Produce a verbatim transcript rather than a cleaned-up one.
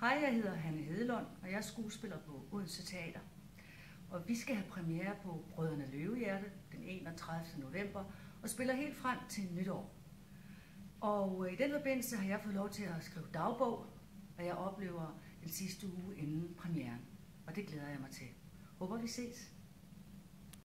Hej, jeg hedder Hanne Hedelund, og jeg er skuespiller på Odense Teater. Og vi skal have premiere på Brødrene Løvehjerte den enogtredivte november og spiller helt frem til nytår. Og i den forbindelse har jeg fået lov til at skrive dagbog, og jeg oplever den sidste uge inden premieren. Og det glæder jeg mig til. Håber vi ses.